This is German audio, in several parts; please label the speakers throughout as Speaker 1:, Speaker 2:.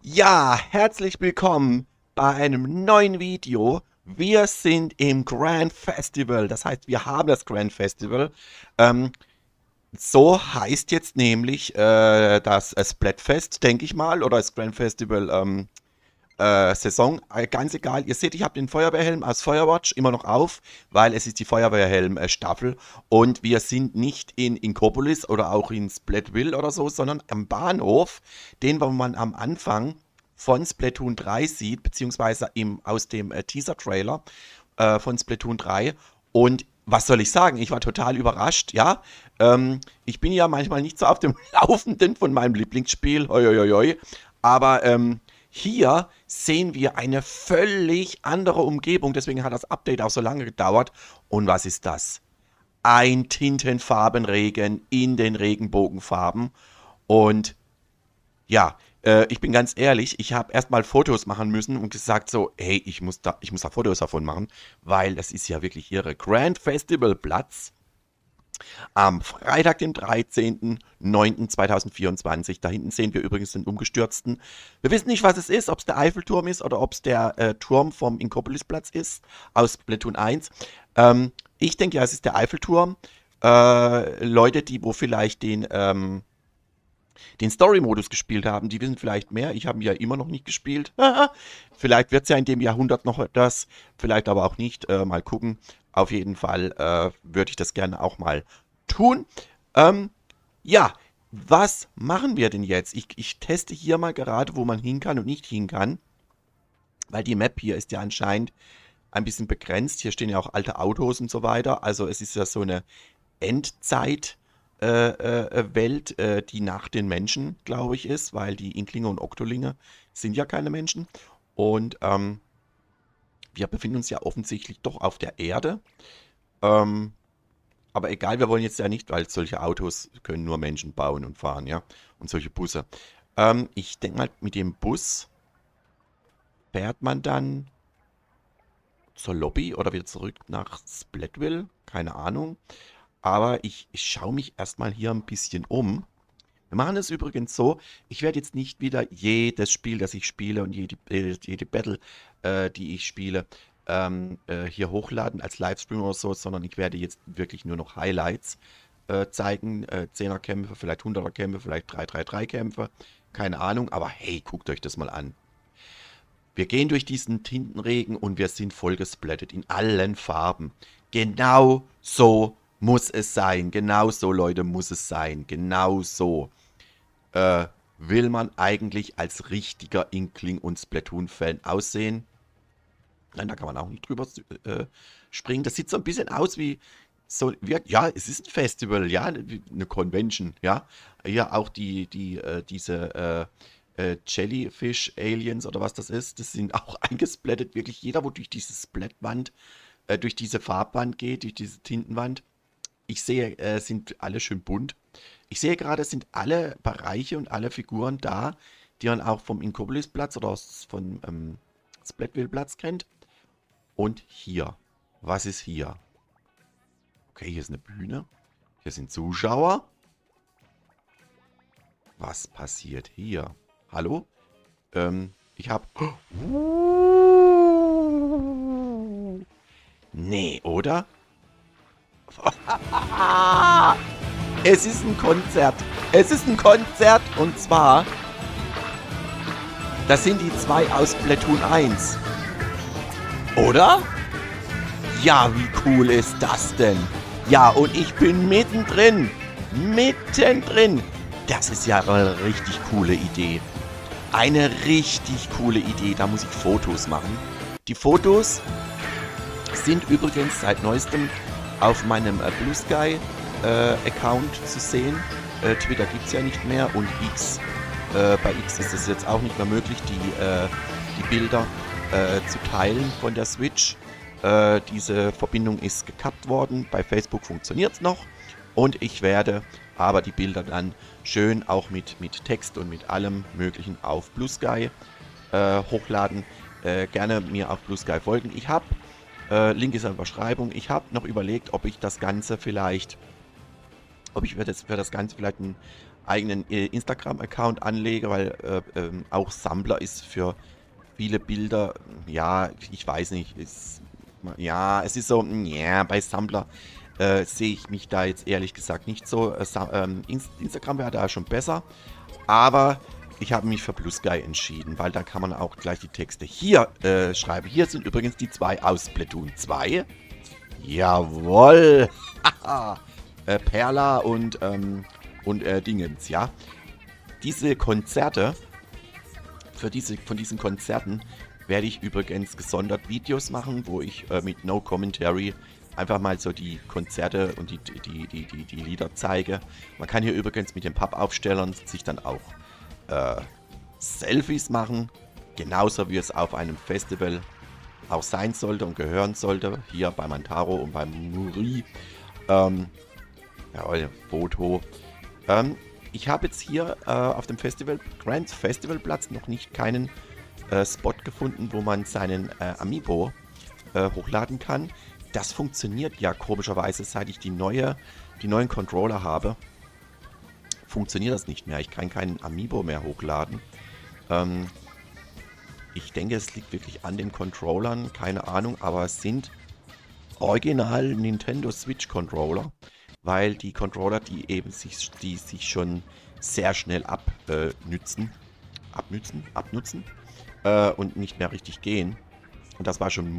Speaker 1: Ja, herzlich willkommen bei einem neuen Video. Wir sind im Grand Festival, das heißt, wir haben das Grand Festival. Ähm, so heißt jetzt nämlich das Splatfest, denke ich mal, oder das Grand Festival Saison. Ganz egal, ihr seht, ich habe den Feuerwehrhelm aus Firewatch immer noch auf, weil es ist die Feuerwehrhelm-Staffel und wir sind nicht in Inkopolis oder auch in Splatville oder so, sondern am Bahnhof, den wo man am Anfang von Splatoon 3 sieht, beziehungsweise aus dem Teaser-Trailer von Splatoon 3. Und was soll ich sagen? Ich war total überrascht, ja. Ich bin ja manchmal nicht so auf dem Laufenden von meinem Lieblingsspiel, hoi, hoi, hoi. Aber hier sehen wir eine völlig andere Umgebung, deswegen hat das Update auch so lange gedauert. Und was ist das? Ein Tintenfarbenregen in den Regenbogenfarben. Und ja, ich bin ganz ehrlich, ich habe erstmal Fotos machen müssen und gesagt so, hey, ich muss da Fotos davon machen, weil das ist ja wirklich ihre Grand Festival Platz am Freitag, den 13.09.2024. Da hinten sehen wir übrigens den umgestürzten. Wir wissen nicht, was es ist, ob es der Eiffelturm ist oder ob es der Turm vom Inkopolisplatz ist aus Splatoon 1. Ich denke ja, es ist der Eiffelturm. Leute, die wo vielleicht den Story-Modus gespielt haben, die wissen vielleicht mehr. Ich habe ihn ja immer noch nicht gespielt. Vielleicht wird es ja in dem Jahrhundert noch das, vielleicht aber auch nicht. Mal gucken. Auf jeden Fall würde ich das gerne auch mal tun. Ähm, ja, was machen wir denn jetzt? Ich teste hier mal gerade, wo man hin kann und nicht hin kann, weil die Map hier ist ja anscheinend ein bisschen begrenzt. Hier stehen ja auch alte Autos und so weiter. Also es ist ja so eine Endzeit. Welt, die nach den Menschen, glaube ich, ist, weil die Inklinge und Oktolinge sind ja keine Menschen. Und wir befinden uns ja offensichtlich doch auf der Erde. Ähm, aber egal, wir wollen jetzt ja nicht, weil solche Autos können nur Menschen bauen und fahren, ja. Und solche Busse. Ich denke mal, mit dem Bus fährt man dann zur Lobby oder wieder zurück nach Splatville. Keine Ahnung. Aber ich schaue mich erstmal hier ein bisschen um. Wir machen es übrigens so, ich werde jetzt nicht wieder jedes Spiel, das ich spiele und jede Battle, die ich spiele, hier hochladen als Livestream oder so, sondern ich werde jetzt wirklich nur noch Highlights zeigen. 10er-Kämpfe, vielleicht 100er-Kämpfe, vielleicht 3-3-3-Kämpfe, keine Ahnung, aber hey, guckt euch das mal an. Wir gehen durch diesen Tintenregen und wir sind voll gesplattet in allen Farben. Genau so muss es sein. Genau so, Leute, muss es sein. Genau so. Will man eigentlich als richtiger Inkling und Splatoon-Fan aussehen? Nein, da kann man auch nicht drüber springen. Das sieht so ein bisschen aus wie so, ja, es ist ein Festival, ja, eine Convention, ja. Ja, auch diese Jellyfish-Aliens oder was das ist, das sind auch eingesplattet. Wirklich jeder, wo durch diese Splatwand, durch diese Farbwand geht, durch diese Tintenwand. Ich sehe, sind alle schön bunt. Ich sehe gerade, es sind alle Bereiche und alle Figuren da, die man auch vom Inkopolis-Platz oder von Splatville-Platz kennt. Und hier. Was ist hier? Okay, hier ist eine Bühne. Hier sind Zuschauer. Was passiert hier? Hallo? Ich habe... Nee, oder? Es ist ein Konzert. Es ist ein Konzert und zwar, das sind die zwei aus Splatoon 1. Oder? Ja, wie cool ist das denn? Ja, und ich bin mittendrin. Mittendrin. Das ist ja eine richtig coole Idee. Eine richtig coole Idee. Da muss ich Fotos machen. Die Fotos sind übrigens seit neuestem auf meinem Blue Sky Account zu sehen. Twitter gibt es ja nicht mehr und X. Bei X ist es jetzt auch nicht mehr möglich, die Bilder zu teilen von der Switch. Diese Verbindung ist gekappt worden. Bei Facebook funktioniert es noch. Und ich werde aber die Bilder dann schön auch mit Text und mit allem Möglichen auf Blue Sky hochladen. Gerne mir auf Blue Sky folgen. Ich habe, Link ist in der Beschreibung, ich habe noch überlegt, ob ich das Ganze vielleicht, ob ich für das Ganze vielleicht eigenen Instagram-Account anlege, weil auch Sammler ist für viele Bilder, ja, ich weiß nicht, ja, es ist so, ja, bei Sammler sehe ich mich da jetzt ehrlich gesagt nicht so. Instagram wäre da schon besser, aber ich habe mich für Blue Sky entschieden, weil da kann man auch gleich die Texte hier schreiben. Hier sind übrigens die zwei aus Splatoon 2. Jawohl! Perla und Dingens, ja. Diese Konzerte, von diesen Konzerten werde ich übrigens gesondert Videos machen, wo ich mit No Commentary einfach mal so die Konzerte und die Lieder zeige. Man kann hier übrigens mit den Pappaufstellern sich dann auch Selfies machen, genauso wie es auf einem Festival auch sein sollte und gehören sollte. Hier bei Mantaro und beim Muri. Ja, Foto. Ich habe jetzt hier auf dem Grand Festivalplatz noch nicht keinen Spot gefunden, wo man seinen Amiibo hochladen kann. Das funktioniert ja komischerweise, seit ich die neuen Controller habe. Funktioniert das nicht mehr. Ich kann keinen Amiibo mehr hochladen. Ich denke, es liegt wirklich an den Controllern, keine Ahnung, aber es sind original Nintendo Switch Controller, weil die Controller, die sich schon sehr schnell abnutzen und nicht mehr richtig gehen. Und das war schon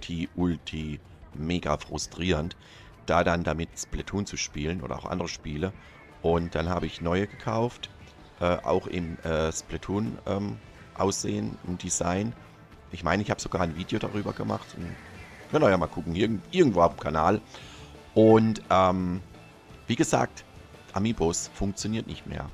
Speaker 1: mega frustrierend, da dann damit Splatoon zu spielen oder auch andere Spiele. Und dann habe ich neue gekauft, auch im Splatoon Aussehen und Design. Ich meine, ich habe sogar ein Video darüber gemacht. Könnt ihr ja mal gucken, irgendwo auf dem Kanal. Und wie gesagt, Amiibos funktioniert nicht mehr.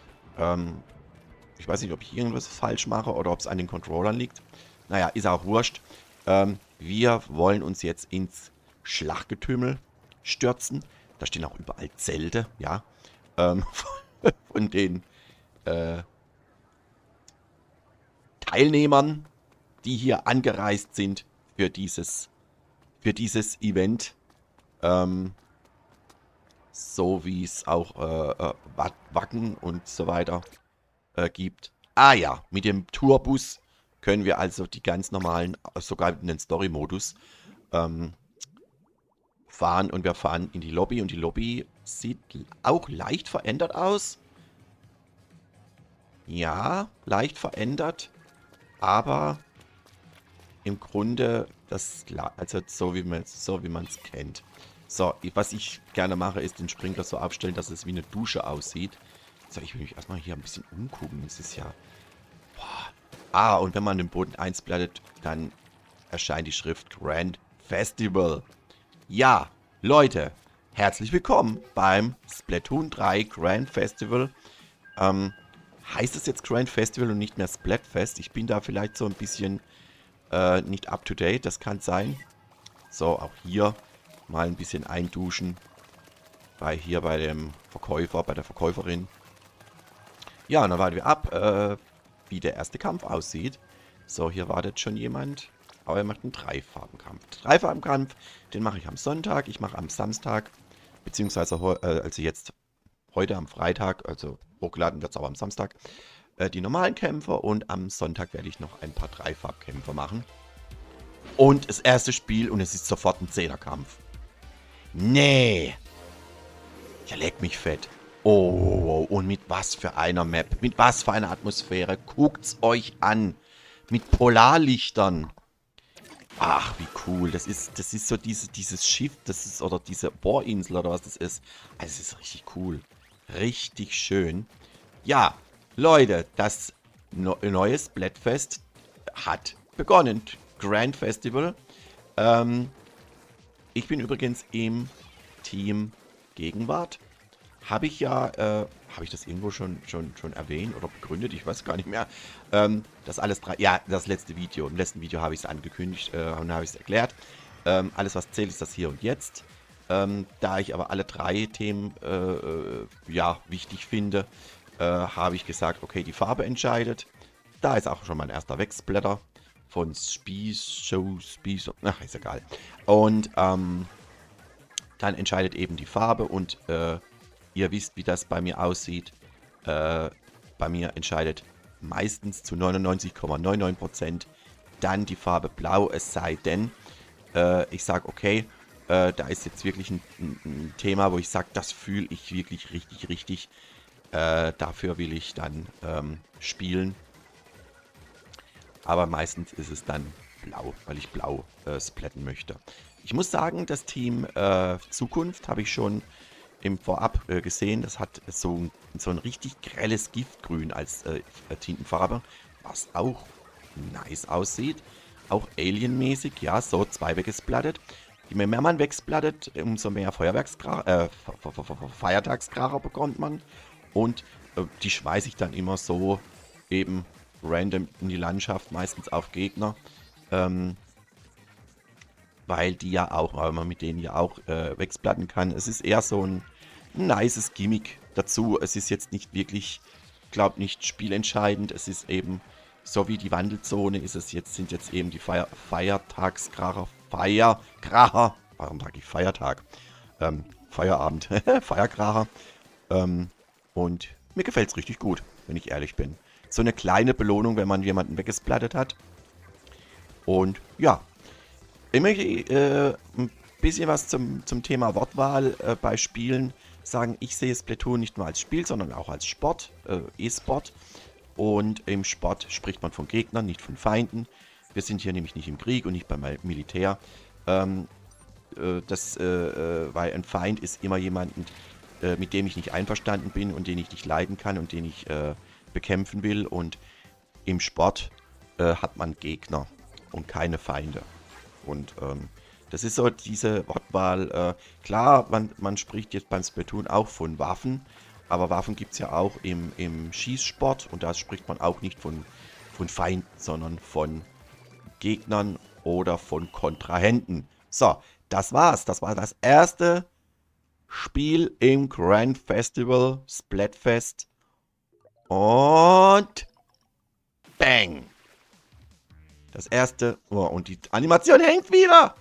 Speaker 1: Ich weiß nicht, ob ich irgendwas falsch mache oder ob es an den Controllern liegt. Naja, ist auch wurscht. Wir wollen uns jetzt ins Schlachtgetümmel stürzen. Da stehen auch überall Zelte, ja. Von den Teilnehmern, die hier angereist sind für dieses Event. So wie es auch Wacken und so weiter gibt. Ah ja, mit dem Tourbus können wir also die ganz normalen, sogar in den Story-Modus, fahren. Und wir fahren in die Lobby. Und die Lobby sieht auch leicht verändert aus. Ja, leicht verändert. Aber im Grunde also so wie man es kennt. So, was ich gerne mache, ist den Sprinkler so aufstellen, dass es wie eine Dusche aussieht. So, ich will mich erstmal hier ein bisschen umgucken. Es ist ja... Boah. Ah, und wenn man den Boden einsblattet, dann erscheint die Schrift Grand Festival. Ja, Leute, herzlich willkommen beim Splatoon 3 Grand Festival. Heißt es jetzt Grand Festival und nicht mehr Splatfest? Ich bin da vielleicht so ein bisschen nicht up to date, das kann sein. So, auch hier mal ein bisschen einduschen. Bei dem Verkäufer, bei der Verkäuferin. Ja, und dann warten wir ab, wie der erste Kampf aussieht. So, hier wartet schon jemand. Aber er macht einen Dreifarbenkampf. Dreifarbenkampf, den mache ich am Sonntag, ich mache am Samstag. Beziehungsweise, also jetzt heute am Freitag, also hochgeladen wird es aber am Samstag, die normalen Kämpfe. Und am Sonntag werde ich noch ein paar Dreifarbkämpfe machen. Und das erste Spiel, und es ist sofort ein Zehnerkampf. Nee. Ja, leck mich fett. Oh, und mit was für einer Map, mit was für einer Atmosphäre. Guckt's euch an. Mit Polarlichtern. Ach, wie cool. Das ist so dieses Schiff, oder diese Bohrinsel oder was das ist. Also, es ist richtig cool. Richtig schön. Ja, Leute, das neue Splatfest hat begonnen. Grand Festival. Ich bin übrigens im Team Gegenwart. Habe ich ja, habe ich das irgendwo schon erwähnt oder begründet? Ich weiß gar nicht mehr. Das alles ja, das letzte Video. Im letzten Video habe ich es angekündigt und habe ich es erklärt. Alles, was zählt, ist das Hier und Jetzt. Da ich aber alle drei Themen ja, wichtig finde, habe ich gesagt, okay, die Farbe entscheidet. Da ist auch schon mein erster Wechsblätter von Spieß, ach, ist egal. Und dann entscheidet eben die Farbe und ihr wisst, wie das bei mir aussieht. Bei mir entscheidet meistens zu 99,99% dann die Farbe Blau, es sei denn, ich sage, okay, da ist jetzt wirklich ein Thema, wo ich sage, das fühle ich wirklich richtig, richtig. Dafür will ich dann spielen. Aber meistens ist es dann blau, weil ich blau splatten möchte. Ich muss sagen, das Team Zukunft habe ich schon im Vorab gesehen. Das hat so ein richtig grelles Giftgrün als Tintenfarbe, was auch nice aussieht. Auch alienmäßig, ja, so zwei weggesplattet. Je mehr man wegsplattet, umso mehr Feiertagskracher bekommt man. Und die schmeiße ich dann immer so eben random in die Landschaft, meistens auf Gegner. Weil die ja auch, weil man mit denen ja auch wegsplatten kann. Es ist eher so ein nices Gimmick dazu. Es ist jetzt nicht wirklich, glaube nicht spielentscheidend. Es ist eben, so wie die Wandelzone ist es jetzt, sind jetzt eben die Feiertagskracher, warum sage ich Feiertag? Feierabend, Feierkracher. Und mir gefällt es richtig gut, wenn ich ehrlich bin. So eine kleine Belohnung, wenn man jemanden weggesplattet hat. Und ja, ich möchte ein bisschen was zum Thema Wortwahl bei Spielen sagen. Ich sehe Splatoon nicht nur als Spiel, sondern auch als Sport, E-Sport. Und im Sport spricht man von Gegnern, nicht von Feinden. Wir sind hier nämlich nicht im Krieg und nicht beim Militär. Weil ein Feind ist immer jemanden, mit dem ich nicht einverstanden bin und den ich nicht leiden kann und den ich bekämpfen will. Und im Sport hat man Gegner und keine Feinde. Und das ist so diese Wortwahl. Klar, man spricht jetzt beim Splatoon auch von Waffen, aber Waffen gibt es ja auch im Schießsport und da spricht man auch nicht von Feinden, sondern von Gegnern oder von Kontrahenten. So, das war's. Das war das erste Spiel im Grand Festival Splatfest. Und bang! Das erste. Oh, und die Animation hängt wieder.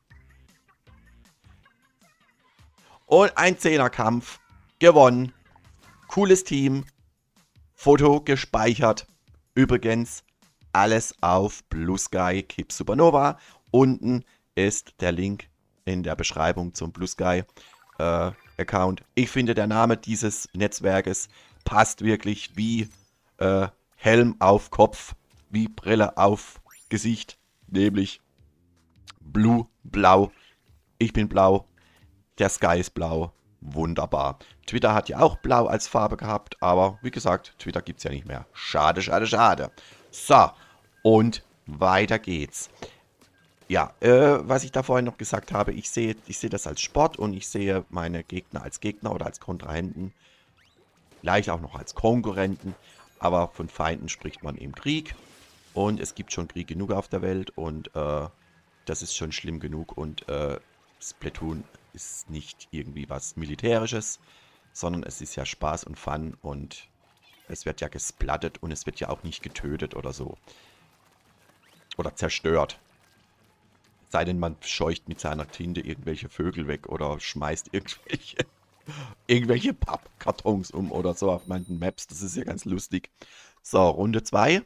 Speaker 1: Und ein 10er-Kampf. Gewonnen. Cooles Team. Foto gespeichert. Übrigens alles auf Blue Sky Keep Supernova. Unten ist der Link in der Beschreibung zum Blue Sky Account. Ich finde, der Name dieses Netzwerkes passt wirklich wie Helm auf Kopf, wie Brille auf Gesicht, nämlich Blue, blau. Ich bin blau, der Sky ist blau. Wunderbar. Twitter hat ja auch blau als Farbe gehabt, aber wie gesagt, Twitter gibt es ja nicht mehr. Schade, schade, schade. So, und weiter geht's. Ja, was ich da vorhin noch gesagt habe, ich sehe das als Sport und ich sehe meine Gegner als Gegner oder als Kontrahenten, vielleicht auch noch als Konkurrenten, aber von Feinden spricht man im Krieg und es gibt schon Krieg genug auf der Welt und das ist schon schlimm genug und Splatoon ist nicht irgendwie was Militärisches, sondern es ist ja Spaß und Fun und es wird ja gesplattet und es wird ja auch nicht getötet oder so. Oder zerstört. Sei denn, man scheucht mit seiner Tinte irgendwelche Vögel weg oder schmeißt irgendwelche Pappkartons um oder so auf manchen Maps. Das ist ja ganz lustig. So, Runde 2.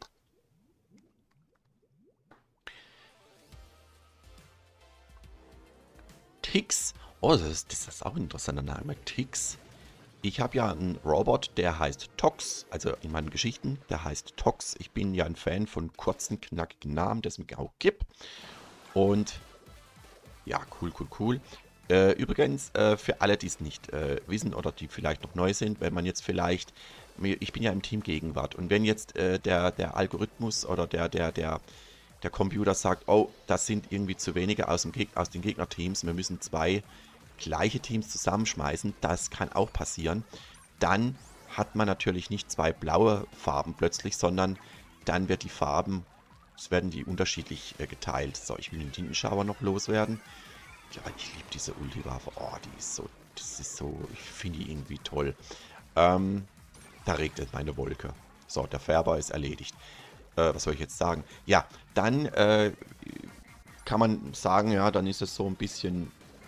Speaker 1: Tix. Oh, das ist auch ein interessanter Name. Tix. Ich habe ja einen Robot, der heißt Tox. Also in meinen Geschichten, der heißt Tox. Ich bin ja ein Fan von kurzen, knackigen Namen, das mir auch gibt. Und ja, cool, cool, cool. Übrigens, für alle, die es nicht wissen oder die vielleicht noch neu sind, wenn man jetzt vielleicht, ich bin ja im Team Gegenwart und wenn jetzt der Algorithmus oder der Computer sagt, oh, das sind irgendwie zu wenige aus den Gegnerteams, wir müssen zwei gleiche Teams zusammenschmeißen, das kann auch passieren, dann hat man natürlich nicht zwei blaue Farben plötzlich, sondern dann wird die Farben, es werden die unterschiedlich geteilt. So, ich will den Tintenschauer noch loswerden. Ja, ich liebe diese Ulti-Waffe. Oh, das ist so, ich finde die irgendwie toll. Da regnet meine Wolke. So, der Färber ist erledigt. Was soll ich jetzt sagen? Ja, dann kann man sagen, ja, dann ist es so ein bisschen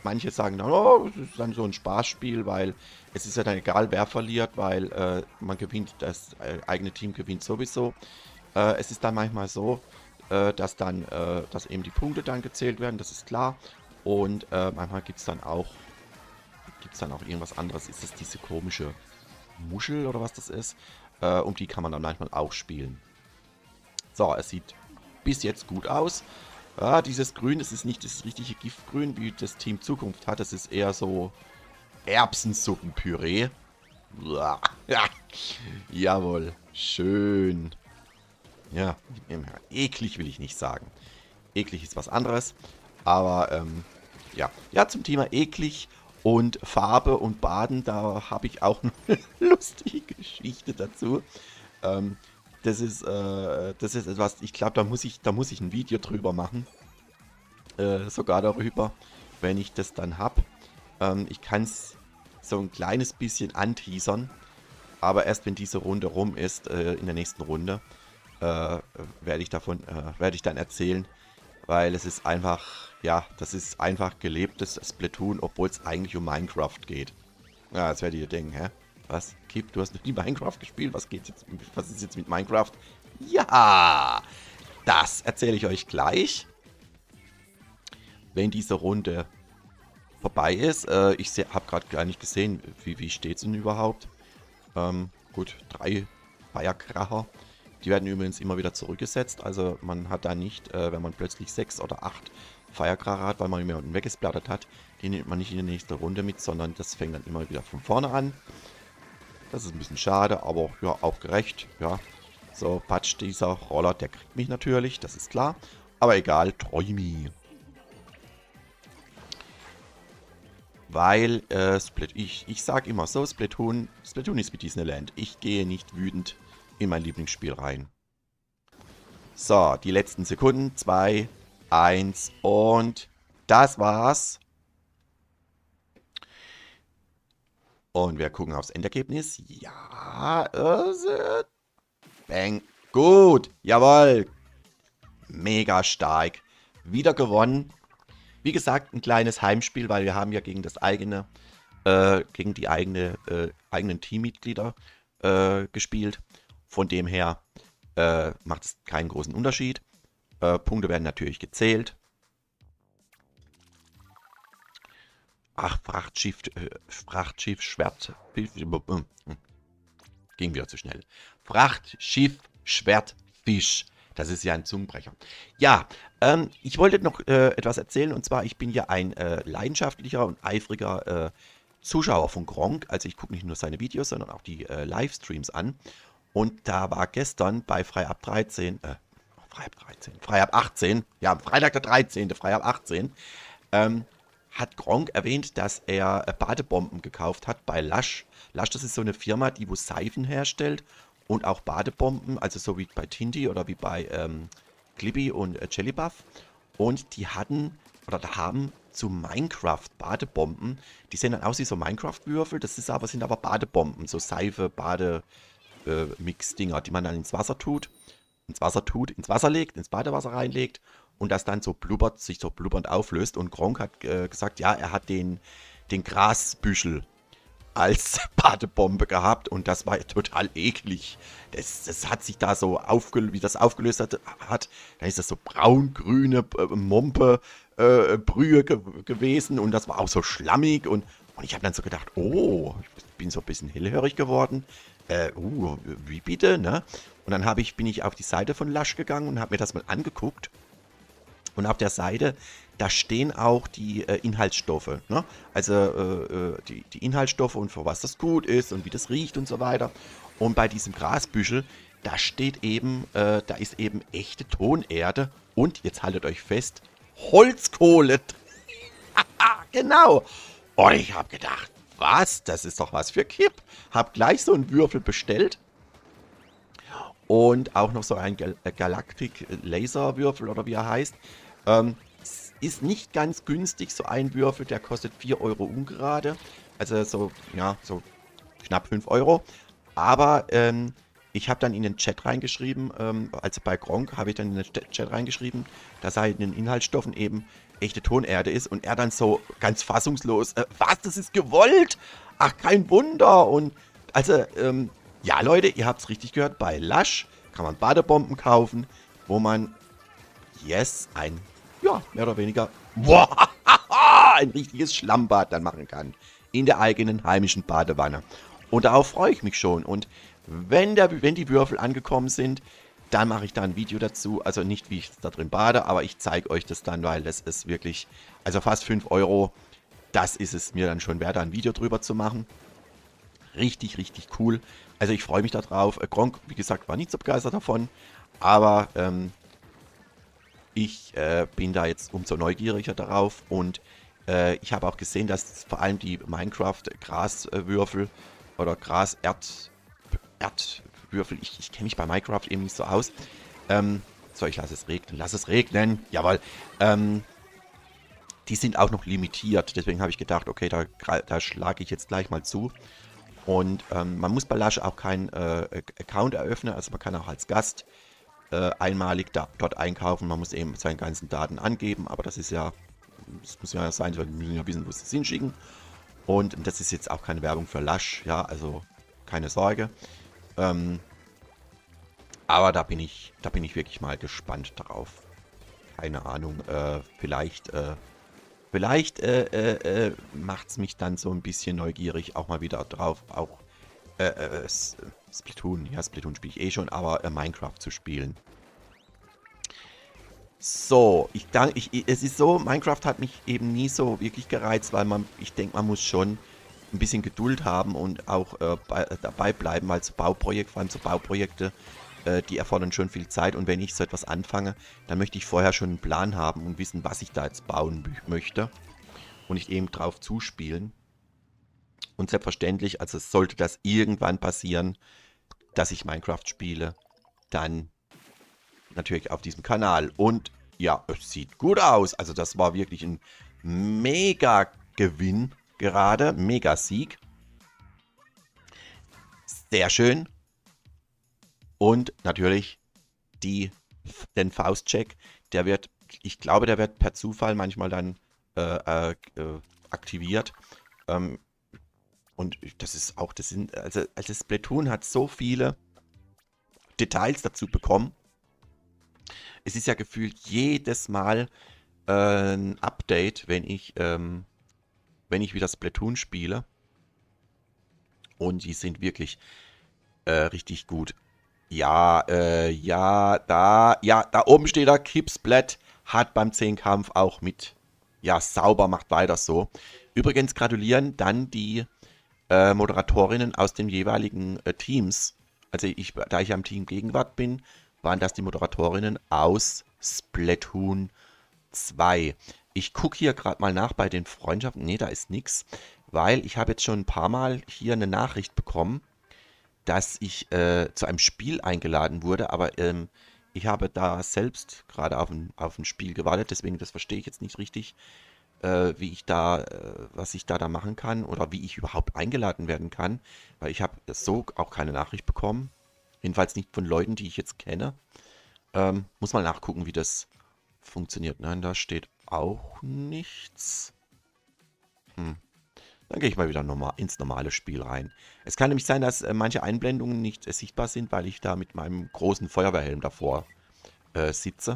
Speaker 1: manche sagen dann, oh, es ist dann so ein Spaßspiel, weil es ist ja dann egal, wer verliert, weil man gewinnt, das eigene Team gewinnt sowieso. Es ist dann manchmal so, dass eben die Punkte dann gezählt werden, das ist klar. Und manchmal gibt's dann auch irgendwas anderes. Ist das diese komische Muschel oder was das ist? Um die kann man dann manchmal auch spielen. So, es sieht bis jetzt gut aus. Ja, dieses Grün, das ist nicht das richtige Giftgrün, wie das Team Zukunft hat. Das ist eher so Erbsensuppenpüree. Uah, ja, jawohl, schön. Ja, eklig will ich nicht sagen. Eklig ist was anderes. Aber, ja. Ja, zum Thema eklig und Farbe und Baden, da habe ich auch eine lustige Geschichte dazu. Ähm, das ist etwas, ich glaube, da muss ich ein Video drüber machen. Sogar darüber, wenn ich das dann habe. Ich kann es so ein kleines bisschen anteasern, aber erst wenn diese Runde rum ist, in der nächsten Runde, werde ich dann erzählen, weil es ist einfach, ja, das ist einfach gelebtes Splatoon, obwohl es eigentlich um Minecraft geht. Ja, jetzt werdet ihr denken, hä? Was? Kip, du hast noch nie Minecraft gespielt? Was ist jetzt mit Minecraft? Ja, das erzähle ich euch gleich, wenn diese Runde vorbei ist. Ich habe gerade gar nicht gesehen, wie steht es denn überhaupt? Gut, 3 Feierkracher. Die werden übrigens immer wieder zurückgesetzt. Also man hat da nicht, wenn man plötzlich 6 oder 8 Feierkracher hat, weil man jemanden weggesplattert hat, die nimmt man nicht in die nächste Runde mit, sondern das fängt dann immer wieder von vorne an. Das ist ein bisschen schade, aber ja, auch gerecht. Ja, so, Patsch, dieser Roller, der kriegt mich natürlich, das ist klar. Aber egal, Träumi. Weil, ich sage immer so, Splatoon ist wie Disneyland. Ich gehe nicht wütend in mein Lieblingsspiel rein. So, die letzten Sekunden. 2, 1 und das war's. Und wir gucken aufs Endergebnis. Ja, bang. Gut, jawohl. Mega stark. Wieder gewonnen. Wie gesagt, ein kleines Heimspiel, weil wir haben ja gegen gegen die eigenen Teammitglieder gespielt. Von dem her macht es keinen großen Unterschied. Punkte werden natürlich gezählt. Ach, Frachtschiff, Schwert. Ging wieder zu schnell. Frachtschiff, Schwert, Fisch. Das ist ja ein Zungenbrecher. Ja, ich wollte noch etwas erzählen. Und zwar, ich bin ja ein leidenschaftlicher und eifriger Zuschauer von Gronkh. Also ich gucke nicht nur seine Videos, sondern auch die Livestreams an. Und da war gestern bei Frei ab 13, Frei ab 18, ja, Freitag der 13., Frei ab 18, hat Gronkh erwähnt, dass er Badebomben gekauft hat bei Lush. Lush, das ist so eine Firma, die wo Seifen herstellt und auch Badebomben, also so wie bei Tindy oder wie bei Clibby und Jellybuff. Und die haben zu Minecraft Badebomben, die sehen dann aus wie so Minecraft-Würfel, sind aber Badebomben, so Seife, Mix-Dinger, die man dann ins Wasser legt, ins Badewasser reinlegt und das dann sich so blubbernd auflöst. Und Gronkh hat gesagt, ja, er hat den Grasbüschel als Badebombe gehabt und das war total eklig. Das hat sich da so wie das aufgelöst hat, dann ist das so braun-grüne Mompe, Brühe gewesen und das war auch so schlammig und ich habe dann so gedacht, oh, ich bin so ein bisschen hellhörig geworden. Wie bitte, ne? Und dann bin ich auf die Seite von Lush gegangen und habe mir das mal angeguckt. Und auf der Seite, da stehen auch die Inhaltsstoffe, ne? Also die Inhaltsstoffe und für was das gut ist und wie das riecht und so weiter. Und bei diesem Grasbüschel, da ist eben echte Tonerde und, jetzt haltet euch fest, Holzkohle. Genau. Und ich habe gedacht, was? Das ist doch was für Kip. Hab gleich so einen Würfel bestellt. Und auch noch so ein Galactic Laser Würfel oder wie er heißt. Ist nicht ganz günstig, so ein Würfel, der kostet 4 Euro ungerade. Also so, ja, so knapp 5 Euro. Aber Ich habe dann in den Chat reingeschrieben, also bei Gronkh habe ich dann in den Chat reingeschrieben, dass er in den Inhaltsstoffen eben echte Tonerde ist und er dann so ganz fassungslos, was, das ist gewollt? Ach, kein Wunder. Und also, ja Leute, ihr habt es richtig gehört, bei Lush kann man Badebomben kaufen, wo man, yes, ja, mehr oder weniger, boah, ein richtiges Schlammbad dann machen kann. In der eigenen heimischen Badewanne. Und darauf freue ich mich schon. Und wenn die Würfel angekommen sind, dann mache ich da ein Video dazu. Also nicht, wie ich da drin bade, aber ich zeige euch das dann, weil das ist wirklich, also fast 5 Euro, das ist es mir dann schon wert, da ein Video drüber zu machen. Richtig, richtig cool. Also ich freue mich darauf. Gronkh, wie gesagt, war nicht so begeistert davon, aber ich bin da jetzt umso neugieriger darauf und ich habe auch gesehen, dass vor allem die Minecraft-Graswürfel oder Erdwürfel, ich kenne mich bei Minecraft eben nicht so aus. So, ich lasse es regnen, jawohl. Die sind auch noch limitiert, deswegen habe ich gedacht, okay, da schlage ich jetzt gleich mal zu. Und man muss bei Lush auch keinen Account eröffnen, also man kann auch als Gast einmalig dort einkaufen. Man muss eben seine ganzen Daten angeben, aber das muss ja sein, wir müssen ja wissen, wo sie es hinschicken. Und das ist jetzt auch keine Werbung für Lush, ja, also keine Sorge. Aber da bin ich wirklich mal gespannt darauf. Keine Ahnung, vielleicht macht es mich dann so ein bisschen neugierig, auch mal wieder drauf, auch Splatoon, ja, Splatoon spiele ich eh schon, aber Minecraft zu spielen. So, es ist so, Minecraft hat mich eben nie so wirklich gereizt, weil ich denke, man muss schon ein bisschen Geduld haben und auch dabei bleiben, weil so Bauprojekte, vor allem so Bauprojekte, die erfordern schon viel Zeit und wenn ich so etwas anfange, dann möchte ich vorher schon einen Plan haben und wissen, was ich da jetzt bauen möchte und nicht eben drauf zuspielen. Und selbstverständlich, also sollte das irgendwann passieren, dass ich Minecraft spiele, dann natürlich auf diesem Kanal. Und ja, es sieht gut aus. Also das war wirklich ein Mega-Gewinn gerade. Mega-Sieg. Sehr schön. Und natürlich den Faustcheck. Ich glaube, der wird per Zufall manchmal dann aktiviert. Und also Splatoon hat so viele Details dazu bekommen. Es ist ja gefühlt jedes Mal ein Update, wenn ich wieder Splatoon spiele. Und die sind wirklich richtig gut. Ja, da oben steht er, Kipsplat hat beim 10-Kampf auch mit. Ja, sauber, macht weiter so. Übrigens gratulieren dann die Moderatorinnen aus den jeweiligen Teams. Also da ich am Team Gegenwart bin, waren das die Moderatorinnen aus Splatoon 2. Ich gucke hier gerade mal nach bei den Freundschaften. Ne, da ist nichts, weil ich habe jetzt schon ein paar Mal hier eine Nachricht bekommen, dass ich zu einem Spiel eingeladen wurde, aber ich habe da selbst gerade auf ein Spiel gewartet, deswegen das verstehe ich jetzt nicht richtig, was ich da machen kann oder wie ich überhaupt eingeladen werden kann, weil ich habe so auch keine Nachricht bekommen. Jedenfalls nicht von Leuten, die ich jetzt kenne. Muss mal nachgucken, wie das funktioniert. Nein, da steht auch nichts. Dann gehe ich mal wieder ins normale Spiel rein. Es kann nämlich sein, dass manche Einblendungen nicht sichtbar sind, weil ich da mit meinem großen Feuerwehrhelm davor sitze.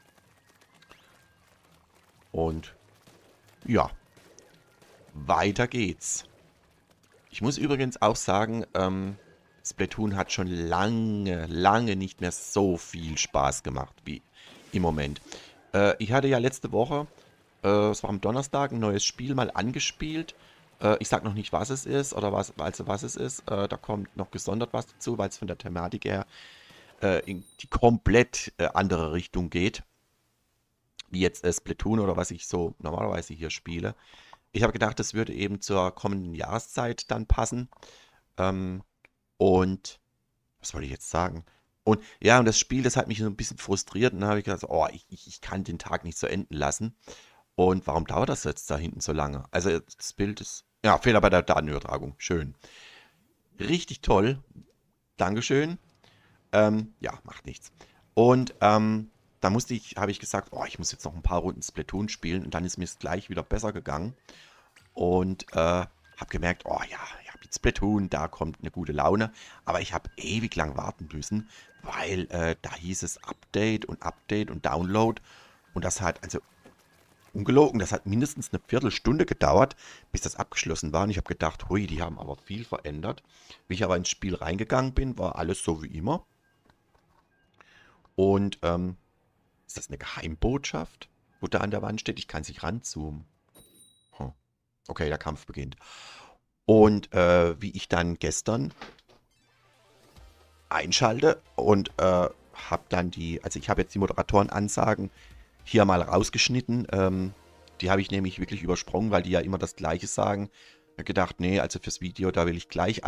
Speaker 1: Und ja, weiter geht's. Ich muss übrigens auch sagen, Splatoon hat schon lange, lange nicht mehr so viel Spaß gemacht wie im Moment. Ich hatte ja letzte Woche, es war am Donnerstag, ein neues Spiel mal angespielt. Ich sag noch nicht, was es ist oder was es ist. Da kommt noch gesondert was dazu, weil es von der Thematik her in die komplett andere Richtung geht. Wie jetzt Splatoon oder was ich so normalerweise hier spiele. Ich habe gedacht, das würde eben zur kommenden Jahreszeit dann passen. Und was wollte ich jetzt sagen? Und ja, und das Spiel, das hat mich so ein bisschen frustriert. Und dann habe ich gedacht, oh, ich kann den Tag nicht so enden lassen. Und warum dauert das jetzt da hinten so lange? Also das Bild ist, ja, Fehler bei der Datenübertragung. Schön. Richtig toll. Dankeschön. Ja, macht nichts. Und da habe ich gesagt, oh, ich muss jetzt noch ein paar Runden Splatoon spielen und dann ist mir es gleich wieder besser gegangen. Und habe gemerkt, oh ja, ja, mit Splatoon, da kommt eine gute Laune. Aber ich habe ewig lang warten müssen, weil da hieß es Update und Download. Und das hat, also ungelogen, das hat mindestens eine Viertelstunde gedauert, bis das abgeschlossen war. Und ich habe gedacht, hui, die haben aber viel verändert. Wie ich aber ins Spiel reingegangen bin, war alles so wie immer. Und ist das eine Geheimbotschaft, wo da an der Wand steht? Ich kann sich ranzoomen. Hm. Okay, der Kampf beginnt. Und wie ich dann gestern einschalte und habe dann also ich habe jetzt die Moderatorenansagen hier mal rausgeschnitten. Die habe ich nämlich wirklich übersprungen, weil die ja immer das Gleiche sagen. Ich habe gedacht, nee, also fürs Video, da will ich gleich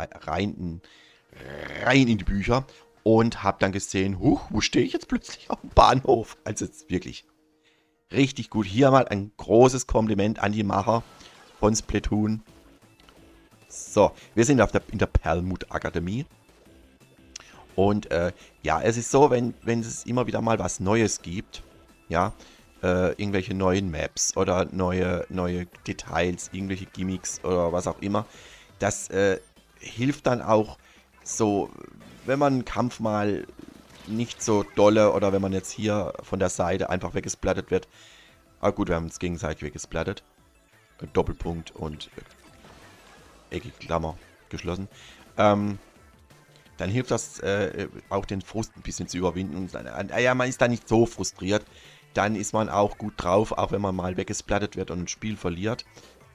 Speaker 1: rein in die Bücher. Und habe dann gesehen, huch, wo stehe ich jetzt plötzlich auf dem Bahnhof? Also jetzt wirklich richtig gut. Hier mal ein großes Kompliment an die Macher von Splatoon. So, wir sind in der Perlmutt Akademie. Und ja, es ist so, wenn es immer wieder mal was Neues gibt, ja, irgendwelche neuen Maps oder neue Details, irgendwelche Gimmicks oder was auch immer, das hilft dann auch so, wenn man einen Kampf mal nicht so dolle oder wenn man jetzt hier von der Seite einfach weggesplattet wird. Aber gut, wir haben uns gegenseitig weggesplattet. Doppelpunkt und eckige Klammer geschlossen. Dann hilft das auch den Frust ein bisschen zu überwinden. Und ja, man ist da nicht so frustriert. Dann ist man auch gut drauf, auch wenn man mal weggesplattet wird und ein Spiel verliert.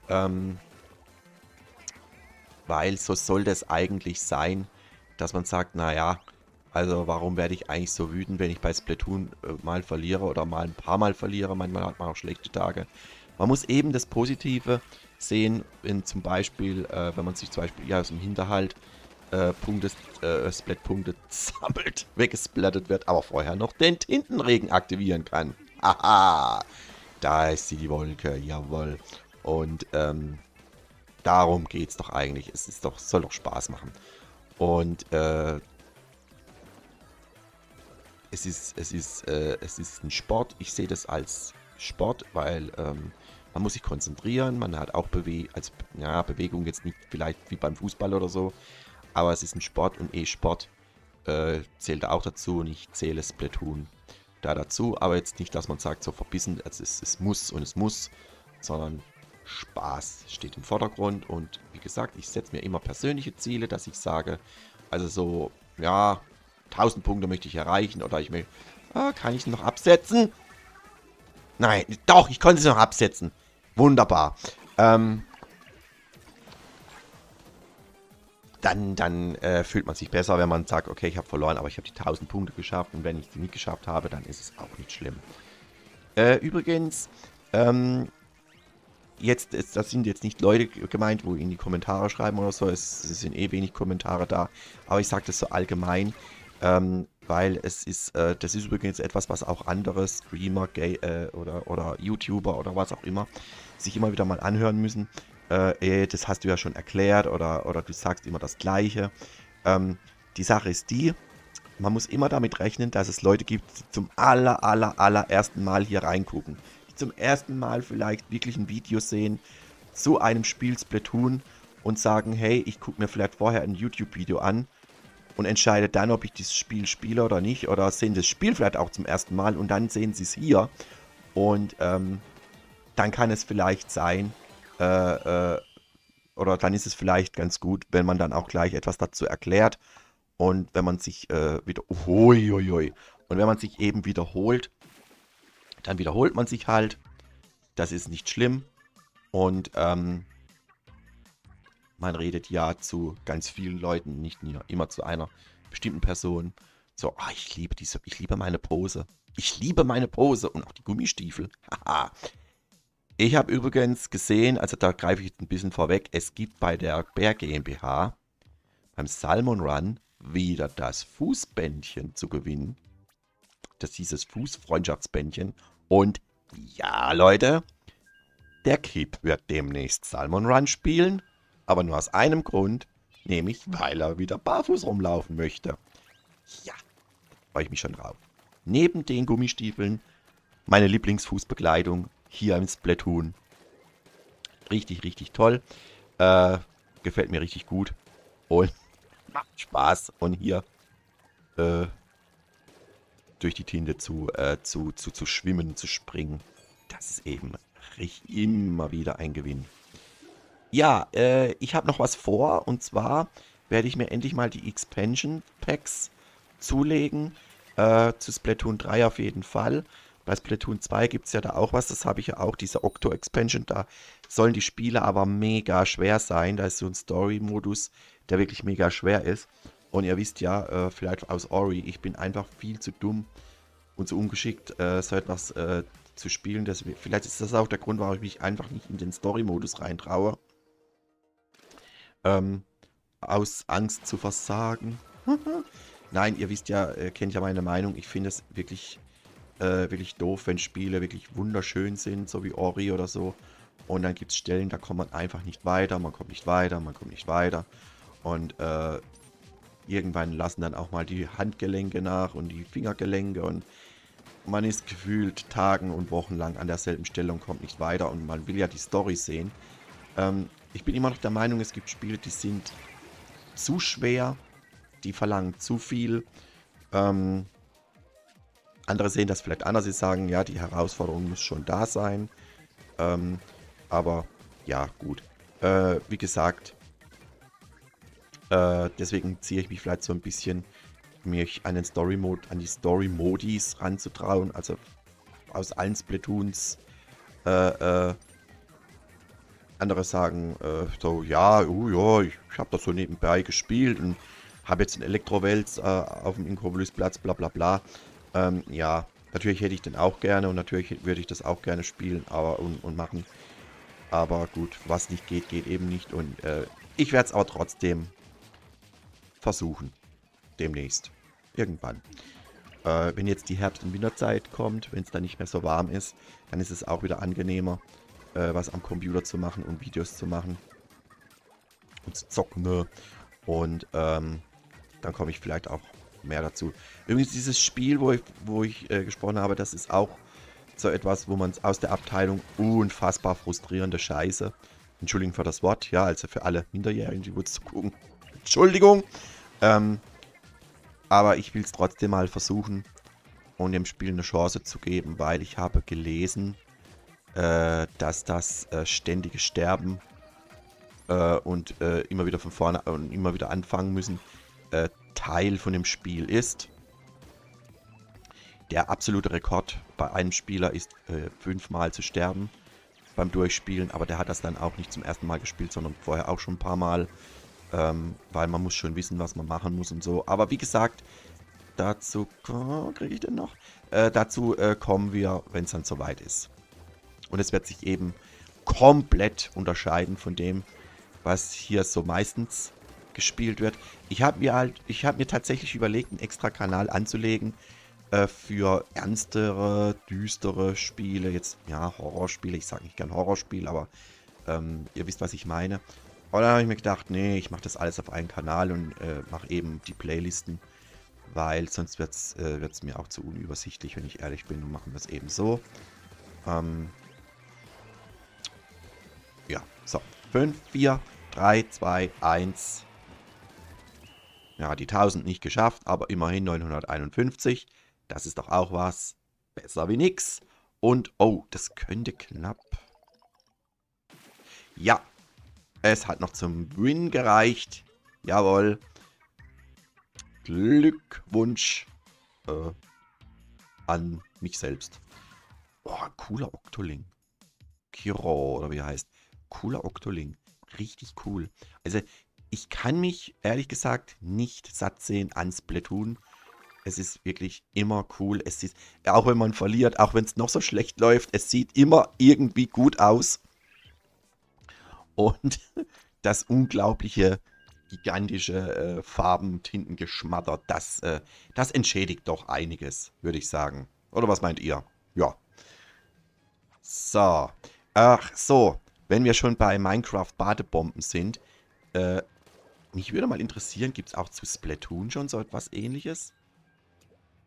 Speaker 1: Weil so sollte es eigentlich sein, dass man sagt, naja, also warum werde ich eigentlich so wütend, wenn ich bei Splatoon mal verliere oder mal ein paar Mal verliere. Manchmal hat man auch schlechte Tage. Man muss eben das Positive sehen, wenn zum Beispiel, wenn man sich zum Beispiel ja, aus dem Hinterhalt Splat-Punkte sammelt, weggesplattet wird, aber vorher noch den Tintenregen aktivieren kann. Haha, da ist die Wolke, jawohl. Und darum geht es doch eigentlich. Soll doch Spaß machen. Und es ist ein Sport. Ich sehe das als Sport, weil man muss sich konzentrieren. Man hat auch Bewegung jetzt nicht vielleicht wie beim Fußball oder so. Aber es ist ein Sport und E-Sport zählt auch dazu. Und ich zähle Splatoon da dazu. Aber jetzt nicht, dass man sagt, so verbissen, es muss und es muss, sondern Spaß steht im Vordergrund. Und wie gesagt, ich setze mir immer persönliche Ziele, dass ich sage, also so, ja, 1000 Punkte möchte ich erreichen oder ich möchte, kann ich noch absetzen? Nein, doch, ich konnte sie noch absetzen. Wunderbar. Dann fühlt man sich besser, wenn man sagt, okay, ich habe verloren, aber ich habe die 1000 Punkte geschafft und wenn ich sie nicht geschafft habe, dann ist es auch nicht schlimm. Übrigens, das sind jetzt nicht Leute gemeint, wo in die Kommentare schreiben oder so, es sind eh wenig Kommentare da, aber ich sage das so allgemein, weil das ist übrigens etwas, was auch andere Streamer oder YouTuber oder was auch immer sich immer wieder mal anhören müssen. Das hast du ja schon erklärt oder du sagst immer das Gleiche. Die Sache ist die, man muss immer damit rechnen, dass es Leute gibt, die zum allerersten Mal hier reingucken. Die zum ersten Mal vielleicht wirklich ein Video sehen zu einem Spiel Splatoon und sagen, hey, ich gucke mir vielleicht vorher ein YouTube-Video an und entscheide dann, ob ich dieses Spiel spiele oder nicht. Oder sehen das Spiel vielleicht auch zum ersten Mal und dann sehen sie es hier. Und dann kann es vielleicht sein, oder dann ist es vielleicht ganz gut, wenn man dann auch gleich etwas dazu erklärt. Und wenn man sich und wenn man sich eben wiederholt, dann wiederholt man sich halt. Das ist nicht schlimm. Und man redet ja zu ganz vielen Leuten, nicht nur immer zu einer bestimmten Person. So, ich liebe meine Pose. Ich liebe meine Pose und auch die Gummistiefel. Haha. Ich habe übrigens gesehen, also da greife ich jetzt ein bisschen vorweg, es gibt bei der Bär GmbH beim Salmon Run wieder das Fußbändchen zu gewinnen. Das ist dieses Fußfreundschaftsbändchen. Und ja, Leute, der Kip wird demnächst Salmon Run spielen, aber nur aus einem Grund, nämlich weil er wieder barfuß rumlaufen möchte. Ja, freue ich mich schon drauf. Neben den Gummistiefeln meine Lieblingsfußbekleidung hier im Splatoon. Richtig, richtig toll. Äh, gefällt mir richtig gut. Und macht Spaß. Und hier äh, durch die Tinte zu schwimmen, zu springen. Das ist eben immer wieder ein Gewinn. Ja, ich habe noch was vor. Und zwar werde ich mir endlich mal die Expansion Packs zulegen. Zu Splatoon 3 auf jeden Fall. Bei Splatoon 2 gibt es ja da auch was. Das habe ich ja auch, diese Octo-Expansion. Da sollen die Spiele aber mega schwer sein. Da ist so ein Story-Modus, der wirklich mega schwer ist. Und ihr wisst ja, vielleicht aus Ori, ich bin einfach viel zu dumm und so ungeschickt, so etwas zu spielen. Vielleicht ist das auch der Grund, warum ich mich einfach nicht in den Story-Modus reintraue. Ähm, aus Angst zu versagen. Nein, ihr wisst ja, kennt ja meine Meinung. Ich finde es wirklich doof, wenn Spiele wirklich wunderschön sind, so wie Ori oder so. Und dann gibt es Stellen, da kommt man einfach nicht weiter, man kommt nicht weiter, man kommt nicht weiter. Und irgendwann lassen dann auch mal die Handgelenke nach und die Fingergelenke und man ist gefühlt Tagen und Wochen lang an derselben Stelle und kommt nicht weiter und man will ja die Story sehen. Ich bin immer noch der Meinung, es gibt Spiele, die sind zu schwer, die verlangen zu viel. Andere sehen das vielleicht anders, sie sagen, ja, die Herausforderung muss schon da sein. Aber ja, gut. Wie gesagt, deswegen ziehe ich mich vielleicht so ein bisschen, mich an den an die Story-Modis ranzutrauen. Also aus allen Splatoons. Andere sagen so, ja, ja, ich habe das so nebenbei gespielt und habe jetzt einen Elektrowälz auf dem Inkoblusplatz, bla bla bla. Ja, natürlich hätte ich den auch gerne und natürlich würde ich das auch gerne spielen und machen. Aber gut, was nicht geht, geht eben nicht. Und ich werde es aber trotzdem versuchen. Demnächst. Irgendwann. Wenn jetzt die Herbst- und Winterzeit kommt, wenn es dann nicht mehr so warm ist, dann ist es auch wieder angenehmer, was am Computer zu machen und Videos zu machen. Und zu zocken. Ne? Und dann komme ich vielleicht auch mehr dazu. Übrigens, dieses Spiel, wo ich gesprochen habe, das ist auch so etwas, wo man aus der Abteilung unfassbar frustrierende Scheiße. Entschuldigung für das Wort, ja, also für alle Minderjährigen, die gut zu gucken. Entschuldigung. Aber ich will es trotzdem mal versuchen und dem Spiel eine Chance zu geben, weil ich habe gelesen, dass das ständige Sterben und immer wieder von vorne und immer wieder anfangen müssen, Teil von dem Spiel ist. Der absolute Rekord bei einem Spieler ist 5-mal zu sterben beim Durchspielen, aber der hat das dann auch nicht zum ersten Mal gespielt, sondern vorher auch schon ein paar Mal, weil man muss schon wissen, was man machen muss und so. Aber wie gesagt, dazu kriege ich den noch. Dazu kommen wir, wenn es dann soweit ist. Und es wird sich eben komplett unterscheiden von dem, was hier so meistens gespielt wird. Ich habe mir tatsächlich überlegt, einen extra Kanal anzulegen für ernstere, düstere Spiele. Jetzt, ja, Horrorspiele. Ich sage nicht gern Horrorspiel, aber ihr wisst, was ich meine. Und dann habe ich mir gedacht, nee, ich mache das alles auf einen Kanal und mache eben die Playlisten, weil sonst wird's mir auch zu unübersichtlich, wenn ich ehrlich bin, und machen wir es eben so. Ja, so. 5, 4, 3, 2, 1. Ja, die 1000 nicht geschafft, aber immerhin 951. Das ist doch auch was. Besser wie nix. Und, oh, das könnte knapp. Ja, es hat noch zum Win gereicht. Jawohl. Glückwunsch an mich selbst. Boah, cooler Octoling. Kiro, oder wie er heißt. Cooler Octoling. Richtig cool. Also, ich kann mich, ehrlich gesagt, nicht satt sehen an Splatoon. Es ist wirklich immer cool. Es ist, auch wenn man verliert, auch wenn es noch so schlecht läuft, es sieht immer irgendwie gut aus. Und das unglaubliche, gigantische Farben-Tintengeschmatter, das entschädigt doch einiges, würde ich sagen. Oder was meint ihr? Ja. So. Ach so, wenn wir schon bei Minecraft Badebomben sind, mich würde mal interessieren, gibt es auch zu Splatoon schon so etwas Ähnliches?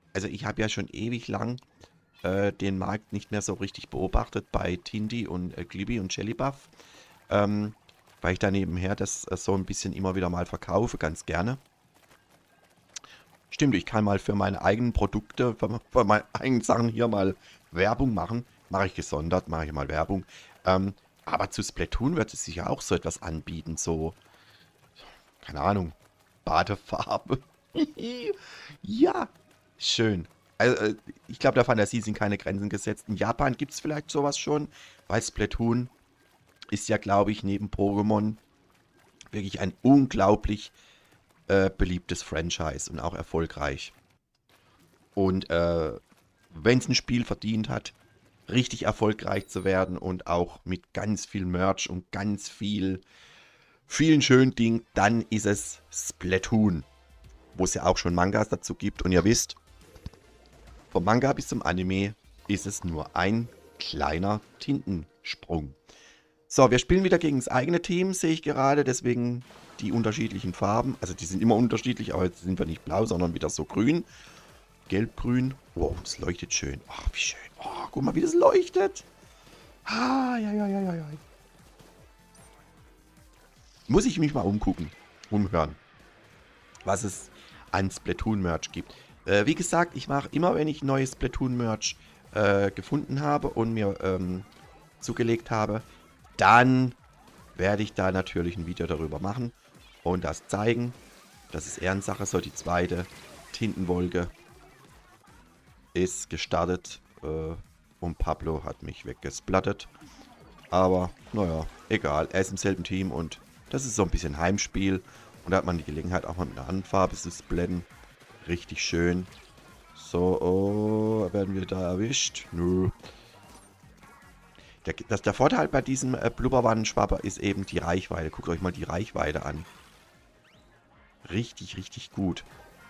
Speaker 1: Also ich habe ja schon ewig lang den Markt nicht mehr so richtig beobachtet bei Tindy und Glibi und Jellybuff. Ähm, weil ich da nebenher das so ein bisschen immer wieder mal verkaufe, ganz gerne. Stimmt, ich kann mal für meine eigenen Produkte, für meine eigenen Sachen hier mal Werbung machen. Mache ich gesondert, mache ich mal Werbung. Aber zu Splatoon wird es sicher auch so etwas anbieten, so, keine Ahnung, Badefarbe. Ja, schön. Also, ich glaube, der Fantasie sind keine Grenzen gesetzt. In Japan gibt es vielleicht sowas schon, weil Splatoon ist ja, glaube ich, neben Pokémon wirklich ein unglaublich beliebtes Franchise und auch erfolgreich. Und wenn es ein Spiel verdient hat, richtig erfolgreich zu werden und auch mit ganz viel Merch und ganz vielen schönen Dingen, dann ist es Splatoon, wo es ja auch schon Mangas dazu gibt. Und ihr wisst, vom Manga bis zum Anime ist es nur ein kleiner Tintensprung. So, wir spielen wieder gegen das eigene Team, sehe ich gerade, deswegen die unterschiedlichen Farben. Also die sind immer unterschiedlich, aber jetzt sind wir nicht blau, sondern wieder so grün. Gelb-grün. Wow, das leuchtet schön. Ach, wie schön. Oh, guck mal, wie das leuchtet. Ah, ja, ja, ja, ja, ja. Muss ich mich mal umhören, was es an Splatoon-Merch gibt. Wie gesagt, ich mache immer, wenn ich neues Splatoon-Merch gefunden habe und mir zugelegt habe, dann werde ich da natürlich ein Video darüber machen und das zeigen. Das ist Ehrensache. So, die zweite Tintenwolke ist gestartet und Pablo hat mich weggesplattet. Aber, naja, egal. Er ist im selben Team und das ist so ein bisschen Heimspiel. Und da hat man die Gelegenheit, auch mal mit einer anderen Farbe zu splatten. Richtig schön. So, oh, werden wir da erwischt? Nö. Der Vorteil bei diesem Blubberwannenschwapper ist eben die Reichweite. Guckt euch mal die Reichweite an. Richtig, richtig gut.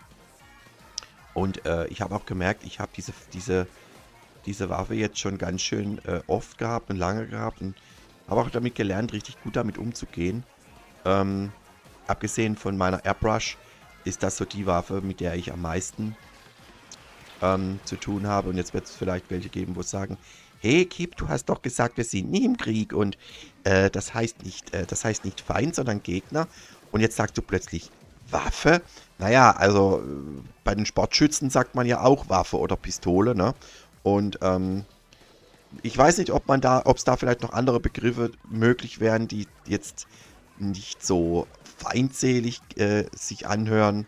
Speaker 1: Und ich habe auch gemerkt, ich habe diese Waffe jetzt schon ganz schön oft gehabt und lange gehabt. Und habe auch damit gelernt, richtig gut damit umzugehen. Abgesehen von meiner Airbrush ist das so die Waffe, mit der ich am meisten zu tun habe. Und jetzt wird es vielleicht welche geben, wo sagen, hey Kip, du hast doch gesagt, wir sind nie im Krieg und das heißt nicht Feind, sondern Gegner. Und jetzt sagst du plötzlich Waffe. Naja, also bei den Sportschützen sagt man ja auch Waffe oder Pistole, ne? Und ich weiß nicht, ob es da vielleicht noch andere Begriffe möglich wären, die jetzt nicht so feindselig sich anhören.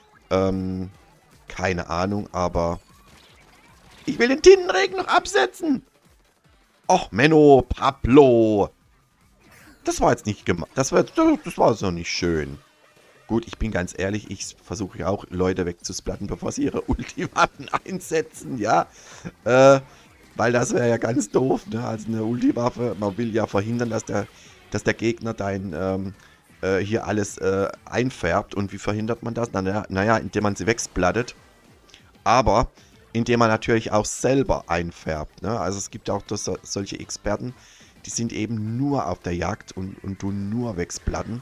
Speaker 1: Keine Ahnung, aber ich will den Tintenregen noch absetzen. Och, Menno, Pablo. Das war jetzt nicht gemacht. Das war so nicht schön. Gut, ich bin ganz ehrlich, ich versuche ja auch Leute wegzusplatten, bevor sie ihre Ultiwaffen einsetzen, ja. Weil das wäre ja ganz doof, ne? Also eine Ultiwaffe, man will ja verhindern, dass der Gegner hier alles einfärbt. Und wie verhindert man das? Naja, indem man sie wegsplattet. Aber indem man natürlich auch selber einfärbt. Ne? Also es gibt auch solche Experten, die sind eben nur auf der Jagd und tun nur wegsplatten.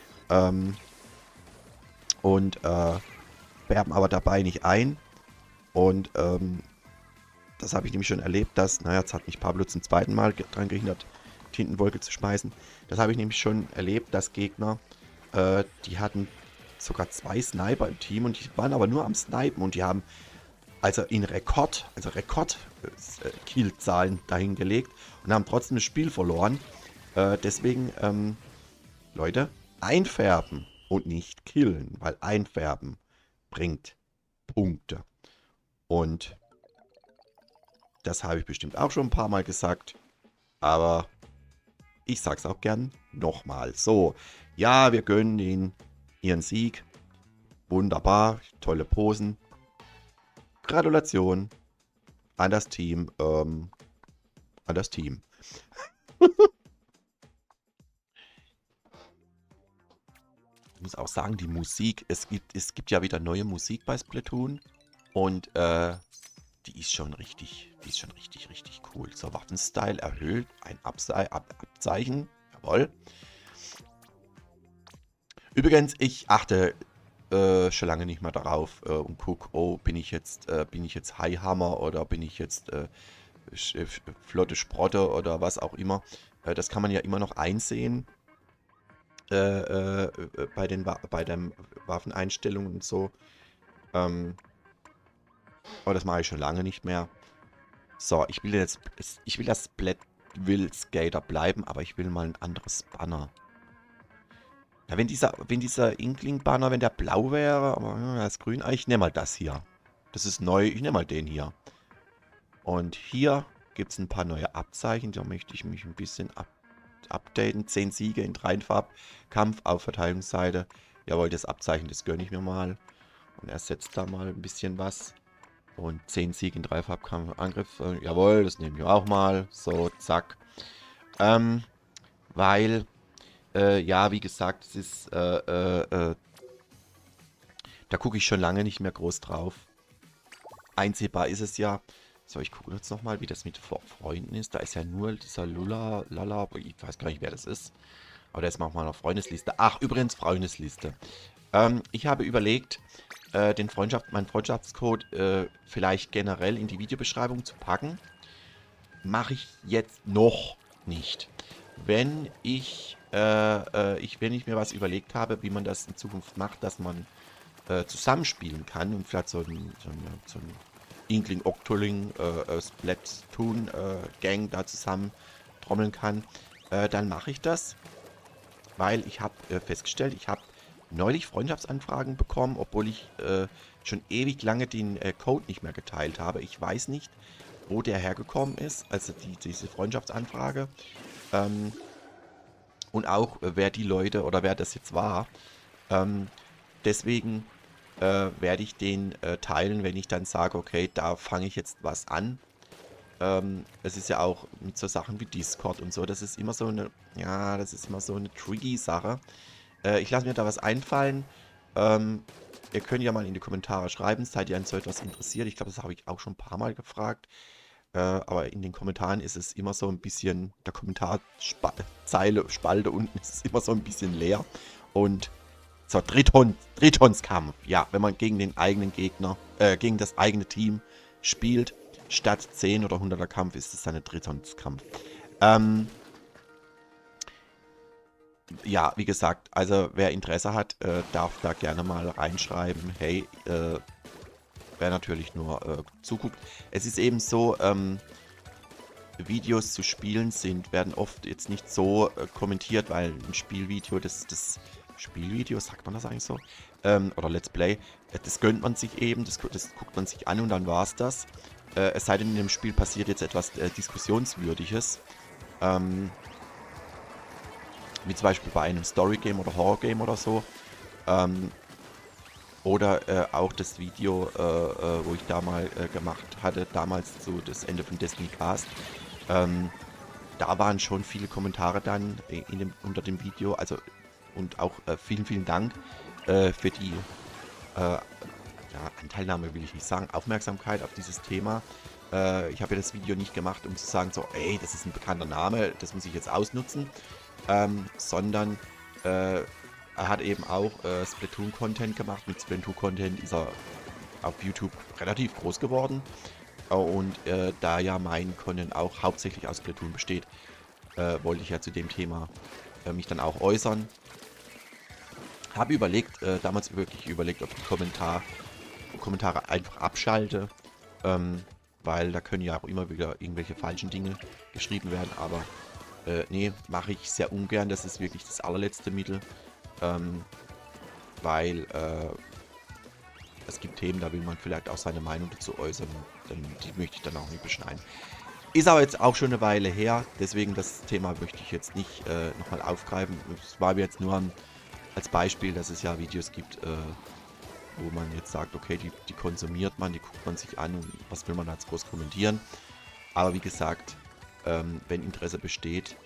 Speaker 1: Färben aber dabei nicht ein. Und das habe ich nämlich schon erlebt, dass, naja, jetzt hat mich Pablo zum zweiten Mal daran gehindert, Tintenwolke zu schmeißen. Das habe ich nämlich schon erlebt, dass Gegner, die hatten sogar 2 Sniper im Team und die waren aber nur am Snipen und die haben also Rekord-Kill-Zahlen dahingelegt und haben trotzdem das Spiel verloren. Deswegen, Leute, einfärben und nicht killen, weil einfärben bringt Punkte. Und das habe ich bestimmt auch schon ein paar Mal gesagt, aber ich sag's auch gern nochmal. So, ja, wir gönnen ihnen ihren Sieg. Wunderbar, tolle Posen. Gratulation an das Team. Ich muss auch sagen, die Musik, es gibt ja wieder neue Musik bei Splatoon und die ist schon richtig, richtig cool. So, Waffenstyle erhöht, ein Abzeichen, jawohl. Übrigens, ich achte schon lange nicht mehr darauf und guck, oh, bin ich jetzt Highhammer oder bin ich jetzt flotte Sprotte oder was auch immer. Das kann man ja immer noch einsehen bei den Waffeneinstellungen und so. Ähm, aber das mache ich schon lange nicht mehr. So, ich will das Will Skater bleiben, aber ich will mal ein anderes Banner. Ja, wenn dieser Inkling-Banner, wenn der blau wäre, aber ja, er ist grün. Ah, ich nehme mal das hier. Das ist neu. Ich nehme mal den hier. Und hier gibt es ein paar neue Abzeichen. Da möchte ich mich ein bisschen updaten. 10 Siege in Dreifarbkampf auf Verteidigungsseite. Jawohl, das Abzeichen, das gönne ich mir mal. Und er setzt da mal ein bisschen was. Und 10 Siege in Dreifarbkampf Angriff. Jawohl, das nehmen wir auch mal. So, zack. Weil, ja, wie gesagt, es ist, da gucke ich schon lange nicht mehr groß drauf. Einsehbar ist es ja. So, ich gucke jetzt nochmal, wie das mit Freunden ist. Da ist ja nur dieser Lala, ich weiß gar nicht, wer das ist. Aber der ist mal auf meiner Freundesliste. Ach, übrigens Freundesliste. Ich habe überlegt, meinen Freundschaftscode vielleicht generell in die Videobeschreibung zu packen. Mache ich jetzt noch nicht. Wenn ich mir was überlegt habe, wie man das in Zukunft macht, dass man zusammenspielen kann und vielleicht so ein Inkling, Octoling, Splatoon Gang da zusammen trommeln kann, dann mache ich das. Weil ich habe festgestellt, ich habe neulich Freundschaftsanfragen bekommen, obwohl ich schon ewig lange den Code nicht mehr geteilt habe. Ich weiß nicht, wo der hergekommen ist, also diese Freundschaftsanfrage. Und auch, wer die Leute oder wer das jetzt war. Deswegen werde ich den teilen, wenn ich dann sage, okay, da fange ich jetzt was an. Es ist ja auch mit so Sachen wie Discord und so, das ist immer so eine, ja, das ist immer so eine tricky Sache. Ich lasse mir da was einfallen. Ihr könnt ja mal in die Kommentare schreiben, seid ihr an so etwas interessiert. Ich glaube, das habe ich auch schon ein paar Mal gefragt. Aber in den Kommentaren ist es immer so ein bisschen, der Spalte unten ist immer so ein bisschen leer. Und so, Tritonskampf. Ja, wenn man gegen den eigenen Gegner, gegen das eigene Team spielt, statt 10 oder 100er Kampf, ist es dann ein Tritonskampf. Ja, wie gesagt, also wer Interesse hat, darf da gerne mal reinschreiben. Hey, wer natürlich nur zuguckt. Es ist eben so, Videos zu Spielen werden oft jetzt nicht so kommentiert, weil ein Spielvideo, das Spielvideo, sagt man das eigentlich so? Oder Let's Play, das gönnt man sich eben, das guckt man sich an und dann war's das. Es sei denn, in dem Spiel passiert jetzt etwas Diskussionswürdiges. Wie zum Beispiel bei einem Story-Game oder Horror-Game oder so. Oder auch das Video, wo ich da mal gemacht hatte, damals zu das Ende von Destiny Cast. Da waren schon viele Kommentare dann unter dem Video. Also und auch vielen, vielen Dank für die ja, Anteilnahme, will ich nicht sagen, Aufmerksamkeit auf dieses Thema. Ich habe ja das Video nicht gemacht, um zu sagen, so, ey, das ist ein bekannter Name, das muss ich jetzt ausnutzen. Sondern er hat eben auch Splatoon-Content gemacht. Mit Splatoon-Content ist er auf YouTube relativ groß geworden. Und da ja mein Content auch hauptsächlich aus Splatoon besteht, wollte ich ja zu dem Thema mich dann auch äußern. Habe überlegt, damals wirklich überlegt, ob ich die Kommentare einfach abschalte. Weil da können ja auch immer wieder irgendwelche falschen Dinge geschrieben werden. Aber nee, mache ich sehr ungern. Das ist wirklich das allerletzte Mittel. Weil es gibt Themen, da will man vielleicht auch seine Meinung dazu äußern. Die möchte ich dann auch nicht beschneiden. Ist aber jetzt auch schon eine Weile her. Deswegen das Thema möchte ich jetzt nicht nochmal aufgreifen. Es war mir jetzt nur als Beispiel, dass es ja Videos gibt, wo man jetzt sagt, okay, die konsumiert man, die guckt man sich an und was will man da jetzt groß kommentieren. Aber wie gesagt, wenn Interesse besteht,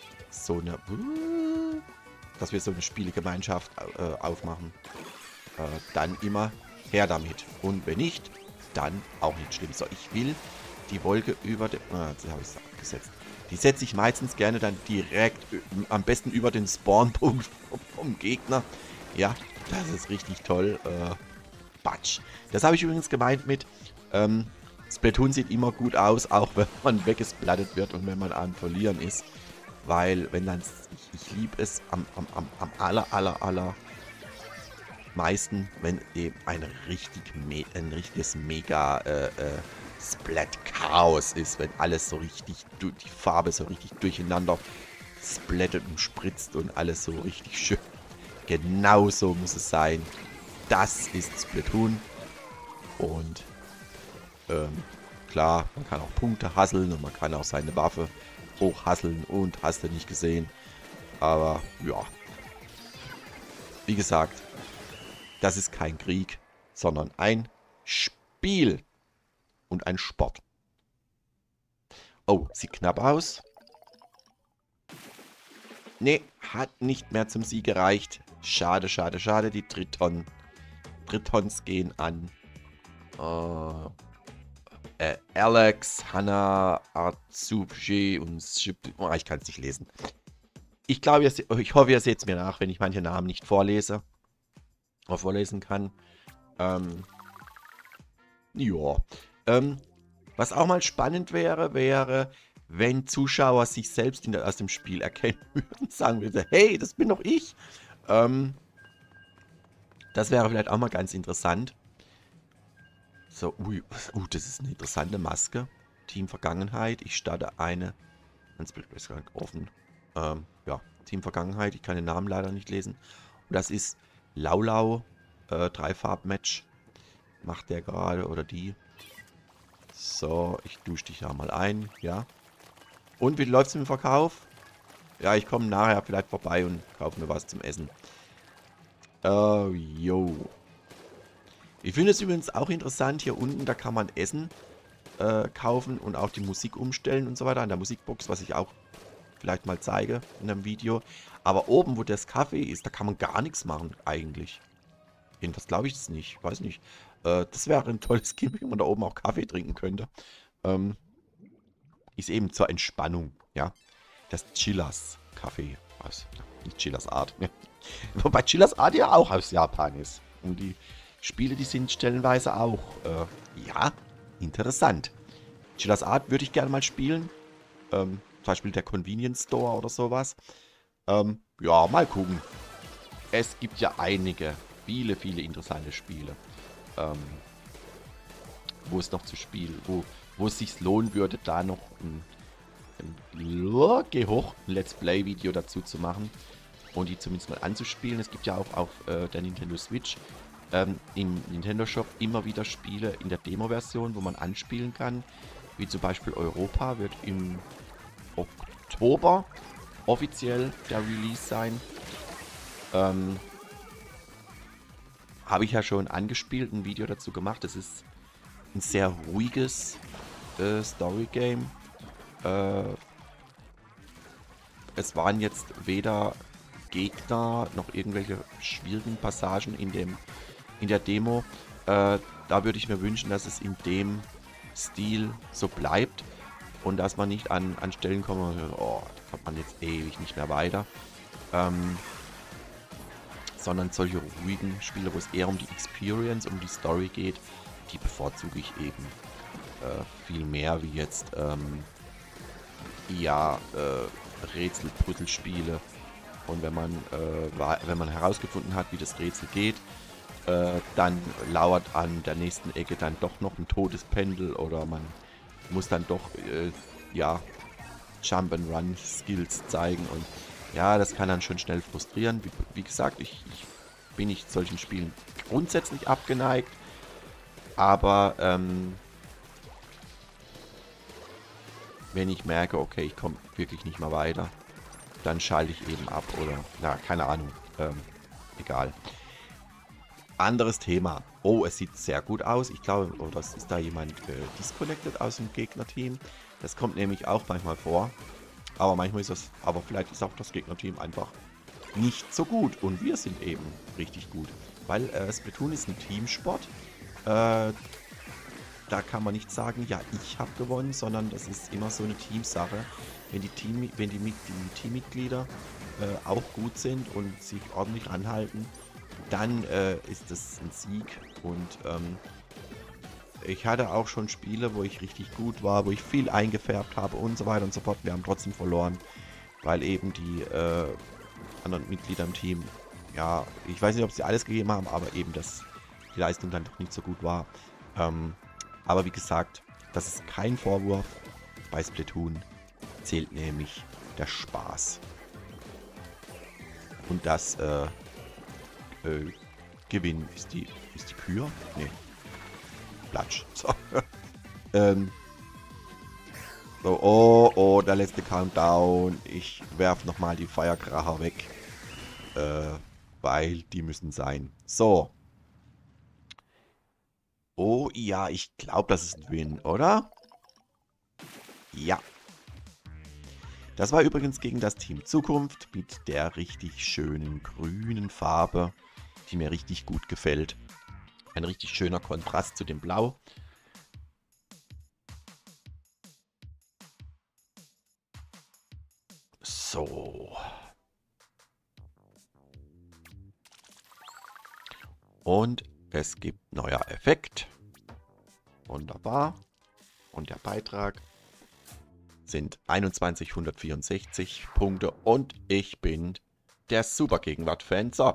Speaker 1: dass wir so eine Spielegemeinschaft aufmachen, dann immer her damit. Und wenn nicht, dann auch nicht schlimm. So, ich will die Wolke über den... jetzt habe ich es abgesetzt. Die setze ich meistens gerne dann direkt, am besten über den Spawnpunkt vom Gegner. Ja, das ist richtig toll. Batsch. Das habe ich übrigens gemeint mit, Splatoon sieht immer gut aus, auch wenn man weggesplattet wird und wenn man am Verlieren ist. Weil, wenn dann, ich liebe es am aller meisten, wenn eben ein richtiges Mega Splat-Chaos ist, wenn alles so richtig, die Farbe so richtig durcheinander splattet und spritzt und alles so richtig schön. Genau so muss es sein. Das ist Splatoon. Und klar, man kann auch Punkte hasseln und man kann auch seine Waffe hochhasseln und hast du nicht gesehen. Aber ja, wie gesagt, das ist kein Krieg, sondern ein Spiel und ein Sport. Oh, sieht knapp aus. Nee, hat nicht mehr zum Sieg gereicht. Schade, schade, schade. Die Tritons gehen an Alex, Hannah, Artsubji und oh, ich kann es nicht lesen. Ich glaube, ich hoffe, ihr seht es mir nach, wenn ich manche Namen nicht vorlese. Oder vorlesen kann. Ja. Was auch mal spannend wäre, wenn Zuschauer sich selbst aus dem Spiel erkennen würden. Sagen würden, hey, das bin doch ich. Das wäre vielleicht auch mal ganz interessant. So, das ist eine interessante Maske. Team Vergangenheit. Ich starte eine. Ganz Bild ist gar nicht offen. Ja, Team Vergangenheit. Ich kann den Namen leider nicht lesen. Und das ist Laulau. 3-Farb-Match. Macht der gerade oder die. So, ich dusche dich da mal ein. Ja. Und wie läuft es im Verkauf? Ja, ich komme nachher vielleicht vorbei und kaufe mir was zum Essen. Jo. Ich finde es übrigens auch interessant, hier unten, da kann man Essen kaufen und auch die Musik umstellen und so weiter an der Musikbox, was ich auch vielleicht mal zeige in einem Video. Aber oben, wo das Kaffee ist, da kann man gar nichts machen eigentlich. Jedenfalls glaube ich das nicht. Weiß nicht. Das wäre ein tolles Gimmick, wenn man da oben auch Kaffee trinken könnte. Ist eben zur Entspannung, ja. Das Chillers Kaffee. Was? Nicht Chillers Art. Wobei Chillers Art ja auch aus Japan ist. Und die Spiele, die sind stellenweise auch, ja, interessant. Chillers Art würde ich gerne mal spielen. Zum Beispiel der Convenience Store oder sowas. Ja, mal gucken. Es gibt ja viele interessante Spiele. Wo es noch zu spielen, wo es sich lohnen würde, da noch ein Let's Play Video dazu zu machen und die zumindest mal anzuspielen. Es gibt ja auch auf der Nintendo Switch im Nintendo Shop immer wieder Spiele in der Demo-Version, wo man anspielen kann, wie zum Beispiel Europa wird im Oktober offiziell der Release sein. Habe ich ja schon angespielt, ein Video dazu gemacht. Das ist ein sehr ruhiges Story-Game. Es waren jetzt weder Gegner noch irgendwelche schwierigen Passagen in der Demo. Da würde ich mir wünschen, dass es in dem Stil so bleibt und dass man nicht an Stellen kommt und oh, da kommt man jetzt ewig nicht mehr weiter. Sondern solche ruhigen Spiele, wo es eher um die Experience, um die Story geht, die bevorzuge ich eben viel mehr wie jetzt Rätsel-Puzzle-Spiele. Und wenn man herausgefunden hat, wie das Rätsel geht, dann lauert an der nächsten Ecke dann doch noch ein Todespendel oder man muss dann doch Jump-and-Run-Skills zeigen und ja, das kann dann schon schnell frustrieren. Wie gesagt, ich bin nicht solchen Spielen grundsätzlich abgeneigt, aber wenn ich merke, okay, ich komme wirklich nicht mehr weiter, dann schalte ich eben ab oder, na, keine Ahnung, egal. Anderes Thema. Oh, es sieht sehr gut aus. Ich glaube, oh, das ist da jemand disconnected aus dem Gegnerteam. Das kommt nämlich auch manchmal vor. Aber manchmal ist das, aber vielleicht ist auch das Gegnerteam einfach nicht so gut. Und wir sind eben richtig gut. Weil Splatoon ist ein Teamsport. Da kann man nicht sagen, ja, ich habe gewonnen, sondern das ist immer so eine Teamsache. Wenn die Teammitglieder auch gut sind und sich ordentlich anhalten, dann ist es ein Sieg. Und ich hatte auch schon Spiele, wo ich richtig gut war, wo ich viel eingefärbt habe und so weiter und so fort. Wir haben trotzdem verloren, weil eben die anderen Mitglieder im Team, ja, ich weiß nicht, ob sie alles gegeben haben, aber eben, dass die Leistung dann doch nicht so gut war. Aber wie gesagt, das ist kein Vorwurf. Bei Splatoon zählt nämlich der Spaß. Und das Gewinn ist die Kür? Nee. Platsch. So. So, oh, der letzte Countdown. Ich werf nochmal die Feierkracher weg. Weil die müssen sein. So. Oh ja, ich glaube, das ist ein Win, oder? Ja. Das war übrigens gegen das Team Zukunft mit der richtig schönen grünen Farbe, die mir richtig gut gefällt. Ein richtig schöner Kontrast zu dem Blau. So. Und es gibt neuer Effekt. Wunderbar. Und der Beitrag sind 2164 Punkte und ich bin der Super-Gegenwart-Fan. So,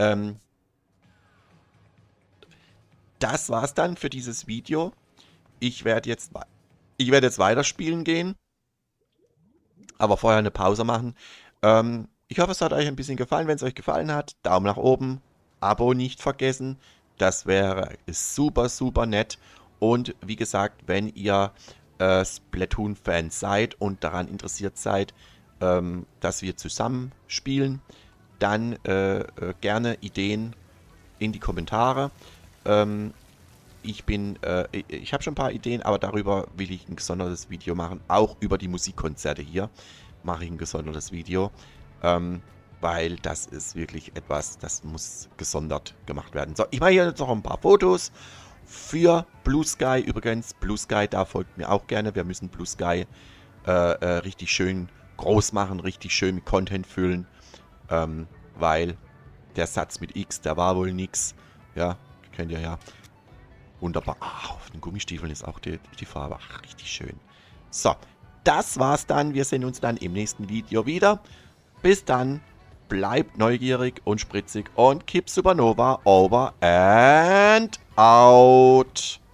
Speaker 1: das war's dann für dieses Video. Ich werde jetzt weiterspielen gehen, aber vorher eine Pause machen. Ich hoffe, es hat euch ein bisschen gefallen. Wenn es euch gefallen hat, Daumen nach oben, Abo nicht vergessen. Das wäre super, super nett. Und wie gesagt, wenn ihr Splatoon-Fans seid und daran interessiert seid, dass wir zusammen spielen, dann gerne Ideen in die Kommentare. Ich habe schon ein paar Ideen, aber darüber will ich ein gesondertes Video machen. Auch über die Musikkonzerte hier mache ich ein gesondertes Video, weil das ist wirklich etwas, das muss gesondert gemacht werden. So, ich mache hier jetzt noch ein paar Fotos für Blue Sky. Übrigens, Blue Sky, da folgt mir auch gerne. Wir müssen Blue Sky richtig schön groß machen, richtig schön mit Content füllen, weil der Satz mit X, der war wohl nix. Ja, kennt ihr ja. Wunderbar. Ah, auf den Gummistiefeln ist auch die Farbe. Ach, richtig schön. So, das war's dann. Wir sehen uns dann im nächsten Video wieder. Bis dann. Bleibt neugierig und spritzig und keep Supernova over and out.